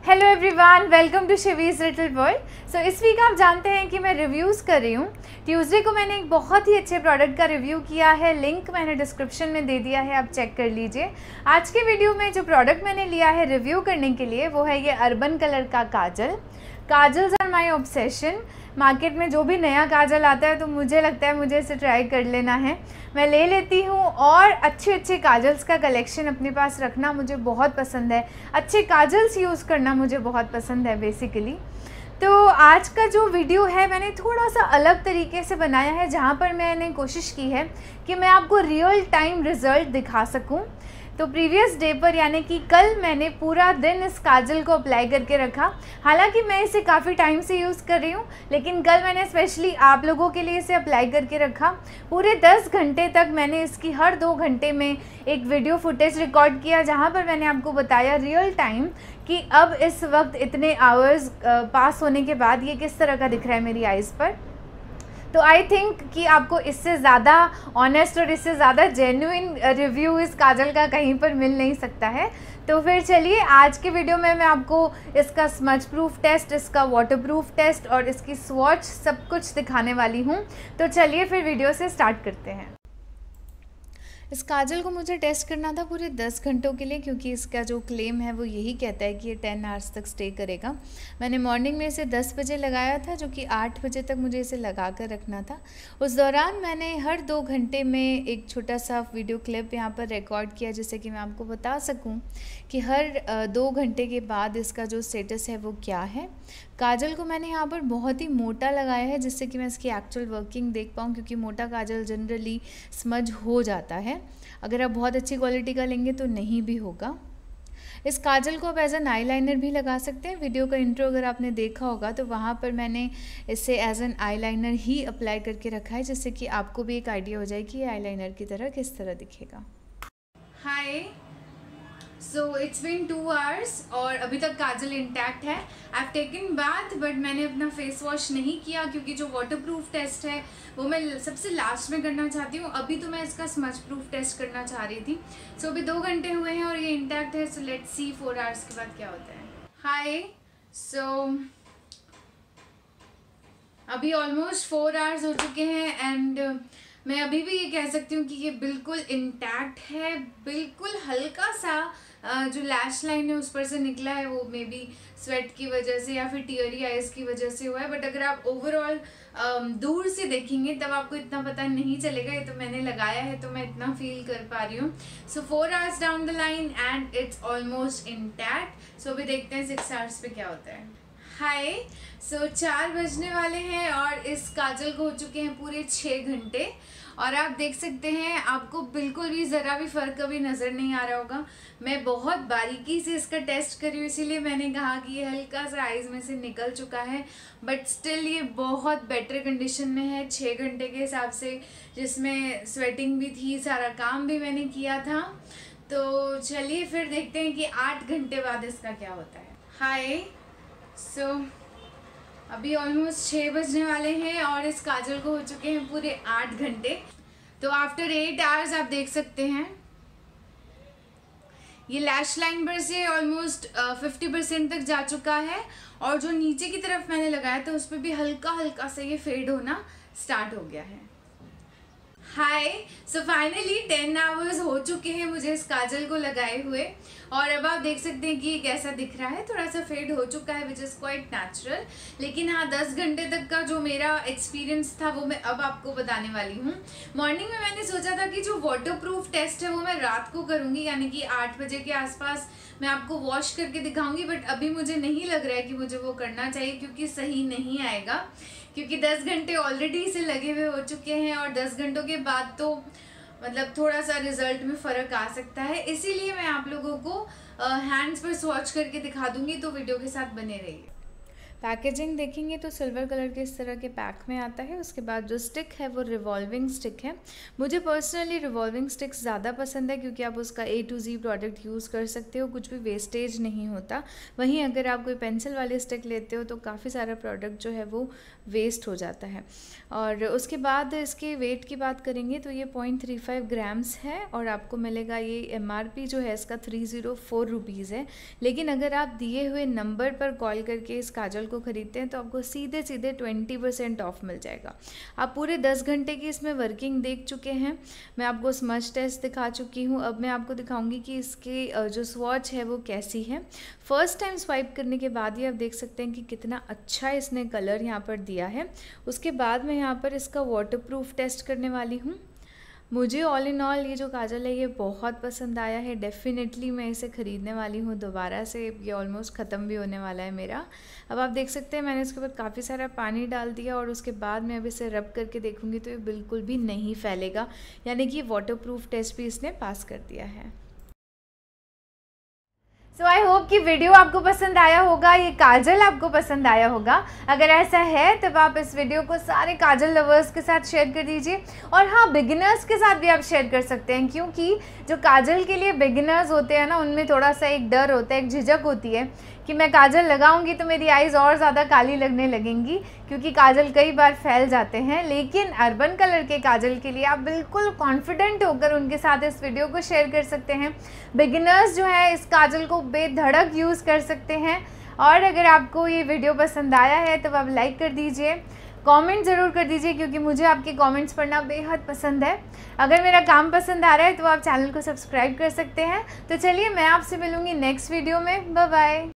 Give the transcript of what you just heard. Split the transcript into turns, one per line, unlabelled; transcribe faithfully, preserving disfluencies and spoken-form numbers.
Hello everyone, welcome to Shivi's little world. So इस week आप जानते हैं कि मैं रिव्यूज़ कर रही हूँ। ट्यूसडे को मैंने एक बहुत ही अच्छे प्रोडक्ट का रिव्यू किया है, लिंक मैंने डिस्क्रिप्शन में दे दिया है, आप चेक कर लीजिए। आज के वीडियो में जो प्रोडक्ट मैंने लिया है रिव्यू करने के लिए वो है ये अर्बन कलर का kajal. Kajals are my obsession. Market में जो भी नया काजल आता है तो मुझे लगता है मुझे इसे ट्राई कर लेना है। मैं ले लेती हूँ और अच्छे अच्छे काजल्स का कलेक्शन अपने पास रखना मुझे बहुत पसंद है। अच्छे काजल्स यूज़ करना मुझे बहुत पसंद है बेसिकली। तो आज का जो वीडियो है मैंने थोड़ा सा अलग तरीके से बनाया है, जहाँ पर मैंने कोशिश की है कि मैं आपको रियल टाइम रिज़ल्ट दिखा सकूँ। तो प्रीवियस डे पर यानी कि कल मैंने पूरा दिन इस काजल को अप्लाई करके रखा। हालांकि मैं इसे काफ़ी टाइम से यूज़ कर रही हूँ, लेकिन कल मैंने स्पेशली आप लोगों के लिए इसे अप्लाई करके रखा। पूरे दस घंटे तक मैंने इसकी हर दो घंटे में एक वीडियो फुटेज रिकॉर्ड किया, जहाँ पर मैंने आपको बताया रियल टाइम कि अब इस वक्त इतने आवर्स पास होने के बाद ये किस तरह का दिख रहा है मेरी आइज़ पर। तो आई थिंक कि आपको इससे ज़्यादा ऑनेस्ट और इससे ज़्यादा जेन्युइन रिव्यू इस काजल का कहीं पर मिल नहीं सकता है। तो फिर चलिए आज के वीडियो में मैं आपको इसका स्मज प्रूफ टेस्ट, इसका वाटर प्रूफ टेस्ट और इसकी स्वॉच सब कुछ दिखाने वाली हूँ। तो चलिए फिर वीडियो से स्टार्ट करते हैं। इस काजल को मुझे टेस्ट करना था पूरे दस घंटों के लिए, क्योंकि इसका जो क्लेम है वो यही कहता है कि ये टेन आवर्स तक स्टे करेगा। मैंने मॉर्निंग में इसे दस बजे लगाया था, जो कि आठ बजे तक मुझे इसे लगा कर रखना था। उस दौरान मैंने हर दो घंटे में एक छोटा सा वीडियो क्लिप यहाँ पर रिकॉर्ड किया, जिससे कि मैं आपको बता सकूँ कि हर दो घंटे के बाद इसका जो स्टेटस है वो क्या है। काजल को मैंने यहाँ पर बहुत ही मोटा लगाया है, जिससे कि मैं इसकी एक्चुअल वर्किंग देख पाऊँ, क्योंकि मोटा काजल जनरली स्मज हो जाता है। अगर आप बहुत अच्छी क्वालिटी का लेंगे तो नहीं भी होगा। इस काजल को आप एज एन आई लाइनर भी लगा सकते हैं। वीडियो का इंट्रो अगर आपने देखा होगा तो वहाँ पर मैंने इसे एज एन आई लाइनर ही अप्लाई करके रखा है, जिससे कि आपको भी एक आइडिया हो जाए कि ये आई लाइनर की तरह किस तरह दिखेगा। Hi, so it's been two hours और अभी तक काजल इंटैक्ट है। I have taken bath, but मैंने अपना फेस वॉश नहीं किया, क्योंकि जो वाटर प्रूफ टेस्ट है वो मैं सबसे लास्ट में करना चाहती हूँ। अभी तो मैं इसका स्मज प्रूफ टेस्ट करना चाह रही थी। सो so, अभी दो घंटे हुए हैं और ये इंटैक्ट है। So let's see four hours के बाद क्या होता है। हाय, सो अभी ऑलमोस्ट फोर आवर्स हो चुके हैं एंड मैं अभी भी ये कह सकती हूँ कि ये बिल्कुल इंटैक्ट है। बिल्कुल हल्का सा जो लैश लाइन है उस पर से निकला है, वो मे बी स्वेट की वजह से या फिर टीयरी आइज की वजह से हुआ है। बट अगर आप ओवरऑल दूर से देखेंगे तब आपको इतना पता नहीं चलेगा। ये तो मैंने लगाया है तो मैं इतना फील कर पा रही हूँ। So four hours down the line and it's almost intact. So अभी देखते हैं सिक्स आवर्स पे क्या होता है। हाय, सो चार बजने वाले हैं और इस काजल को हो चुके हैं पूरे छः घंटे और आप देख सकते हैं आपको बिल्कुल भी ज़रा भी फ़र्क कभी नज़र नहीं आ रहा होगा। मैं बहुत बारीकी से इसका टेस्ट करी हूँ, इसीलिए मैंने कहा कि ये हल्का सा आइज़ में से निकल चुका है, बट स्टिल ये बहुत बेटर कंडीशन में है छः घंटे के हिसाब से, जिसमें स्वेटिंग भी थी, सारा काम भी मैंने किया था। तो चलिए फिर देखते हैं कि आठ घंटे बाद इसका क्या होता है। हाय, सो so, अभी ऑलमोस्ट छः बजने वाले हैं और इस काजल को हो चुके हैं पूरे आठ घंटे। तो आफ्टर एट आवर्स आप देख सकते हैं ये लैश लाइन पर से ऑलमोस्ट फिफ्टी परसेंट तक जा चुका है और जो नीचे की तरफ मैंने लगाया था उस पर भी हल्का हल्का से ये फेड होना स्टार्ट हो गया है। Hi, so finally ten hours हो चुके हैं मुझे इस काजल को लगाए हुए और अब आप देख सकते हैं कि ये कैसा दिख रहा है। थोड़ा सा फेड हो चुका है, विच इज़ क्वाइट नेचुरल। लेकिन हाँ, दस घंटे तक का जो मेरा एक्सपीरियंस था वो मैं अब आपको बताने वाली हूँ। मॉर्निंग में मैंने सोचा था कि जो वाटर प्रूफ टेस्ट है वो मैं रात को करूँगी, यानी कि आठ बजे के आसपास मैं आपको वॉश करके दिखाऊंगी। बट अभी मुझे नहीं लग रहा है कि मुझे वो करना चाहिए, क्योंकि सही नहीं आएगा, क्योंकि दस घंटे ऑलरेडी इसे लगे हुए हो चुके हैं और दस घंटों के बाद तो मतलब थोड़ा सा रिजल्ट में फ़र्क आ सकता है। इसीलिए मैं आप लोगों को हैंड्स पर स्वॉच करके दिखा दूंगी, तो वीडियो के साथ बने रहिए। पैकेजिंग देखेंगे तो सिल्वर कलर के इस तरह के पैक में आता है। उसके बाद जो स्टिक है वो रिवॉल्विंग स्टिक है। मुझे पर्सनली रिवॉल्विंग स्टिक्स ज़्यादा पसंद है क्योंकि आप उसका A to G product use कर सकते हो, कुछ भी वेस्टेज नहीं होता। वहीं अगर आप कोई पेंसिल वाले स्टिक लेते हो तो काफ़ी सारा प्रोडक्ट जो है वो वेस्ट हो जाता है। और उसके बाद इसके वेट की बात करेंगे तो ये पॉइंट थ्री फाइव ग्राम्स है और आपको मिलेगा, ये एम आर पी जो है इसका थ्री ज़ीरो फोर रुपीज़ है। लेकिन अगर आप दिए हुए नंबर पर कॉल करके इस काजल को ख़रीदते हैं तो आपको सीधे सीधे ट्वेंटी परसेंट ऑफ मिल जाएगा। आप पूरे दस घंटे की इसमें वर्किंग देख चुके हैं। मैं आपको स्मच टेस्ट दिखा चुकी हूँ। अब मैं आपको दिखाऊंगी कि इसकी जो स्वॉच है वो कैसी है। फर्स्ट टाइम स्वाइप करने के बाद ही आप देख सकते हैं कि कितना अच्छा इसने कलर यहाँ पर दिया है। उसके बाद मैं यहाँ पर इसका वाटरप्रूफ टेस्ट करने वाली हूँ। मुझे ऑल इन ऑल ये जो काजल है ये बहुत पसंद आया है। डेफ़िनेटली मैं इसे ख़रीदने वाली हूँ दोबारा से। ये ऑलमोस्ट ख़त्म भी होने वाला है मेरा। अब आप देख सकते हैं मैंने इसके ऊपर काफ़ी सारा पानी डाल दिया और उसके बाद मैं अब इसे रब करके देखूँगी तो ये बिल्कुल भी नहीं फैलेगा, यानी कि वाटरप्रूफ टेस्ट भी इसने पास कर दिया है। सो आई होप कि वीडियो आपको पसंद आया होगा, ये काजल आपको पसंद आया होगा। अगर ऐसा है तब आप इस वीडियो को सारे काजल लवर्स के साथ शेयर कर दीजिए और हाँ, बिगिनर्स के साथ भी आप शेयर कर सकते हैं, क्योंकि जो काजल के लिए बिगिनर्स होते हैं ना, उनमें थोड़ा सा एक डर होता है, एक झिझक होती है कि मैं काजल लगाऊंगी तो मेरी आईज़ और ज़्यादा काली लगने लगेंगी, क्योंकि काजल कई बार फैल जाते हैं। लेकिन अर्बन कलर के काजल के लिए आप बिल्कुल कॉन्फिडेंट होकर उनके साथ इस वीडियो को शेयर कर सकते हैं। बिगिनर्स जो है इस काजल को बेधड़क यूज़ कर सकते हैं। और अगर आपको ये वीडियो पसंद आया है तो आप लाइक कर दीजिए, कमेंट ज़रूर कर दीजिए, क्योंकि मुझे आपके कमेंट्स पढ़ना बेहद पसंद है। अगर मेरा काम पसंद आ रहा है तो आप चैनल को सब्सक्राइब कर सकते हैं। तो चलिए मैं आपसे मिलूँगी नेक्स्ट वीडियो में। Bye bye.